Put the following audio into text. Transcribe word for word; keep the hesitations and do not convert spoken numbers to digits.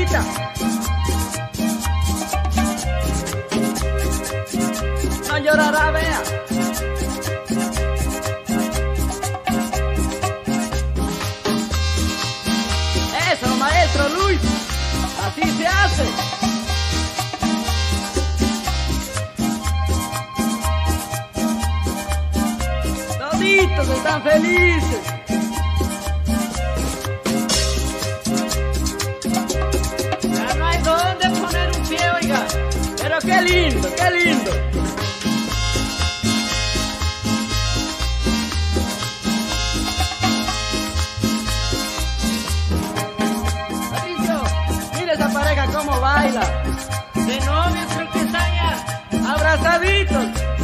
Patricita. No llorará, vea. Eso, maestro Luis. Así se hace. Toditos están felices. Ya no hay dónde poner un pie, oiga. Pero qué lindo, qué lindo. Patricio, mire esa pareja cómo baila. De novios creo que están ya. Abrazaditos.